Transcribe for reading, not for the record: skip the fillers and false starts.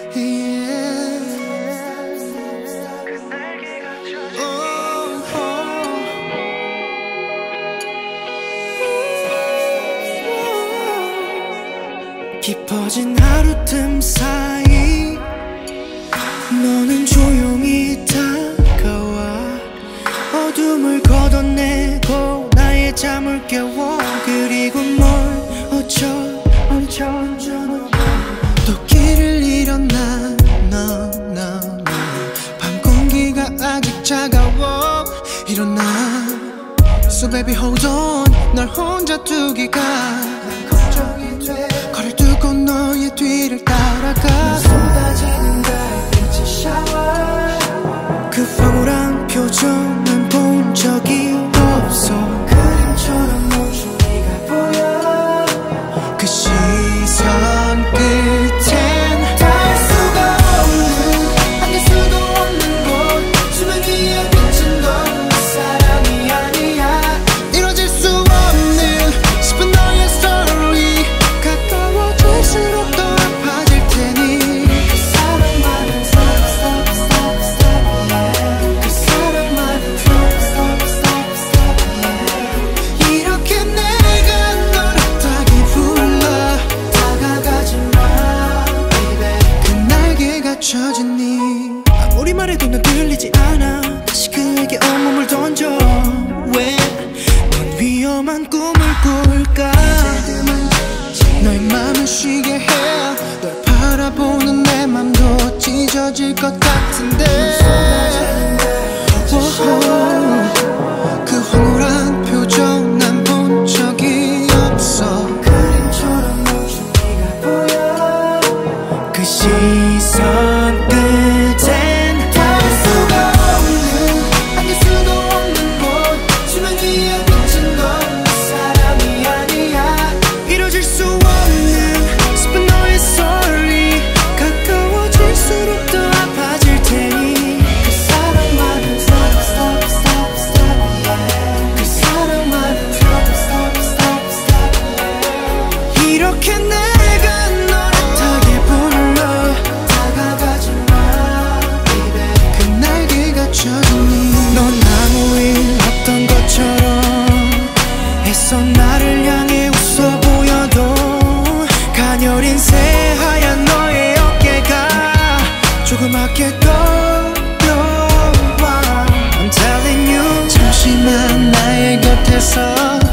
깊어진 하루 틈 사이 너는 조용히 다가와 어둠을 걷어내고 나의 잠을 깨워. 그리고 뭘 어쩌 또 길을 잃었나. 밤 공기가 아직 차가워. 일어나 So baby hold on. 널 혼자 두기가 걱정이 돼. 거리를 두고 너의 뒤를 따라가. 쏟아지는 달빛의 샤워. 그 황홀한 표정 난 본 적이 없어. 그림처럼 멈춘 네가 보여. 그 시선 끝엔 닿을 수가 없는 안길 수도 없는 곳. 수면 위에 비친 넌 사랑이 아니야. 이뤄질 수 없는 싶은 너의 story. 가까워질수록 더 아파질 테니 그 사랑만은 stop yeah. 그 사랑만은 stop yeah. 이렇게 내가 너를 따기 불러. 다가가지 마 baby. 그 날개가 젖으니 아무리 말해도 넌 들리지 않아. 다시 그에게 온몸을 던져. 왜 넌 위험한 꿈을 꿀까. 너의 맘을 쉬게 해. 널 바라보는 내 맘도 찢어질 것 같은데. 그 황홀한 표정 난 본 적이 없어. 그림처럼 멈춘 네가 보여. 그 시선 끝엔 닿을 수가 없는 안길 수도 없는 곳. 수면 위에 비친 건 사랑이 아니야. 이뤄질 수 없는 슬픈 너의 story. 가까워질수록 더 아파질 테니 그 사랑만은 stop yeah. 그 사랑만은 stop yeah. 이렇게 내가 너를 타게 불러. 다가가지 마 baby. 그 날개가 젖으니 넌 아무 일 없던 것처럼 애써 나를 향해 웃어 보여도 가녀린 새하얀 너의 어깨가 조그맣게 떨려와. I'm telling you 잠시만 나의 곁에서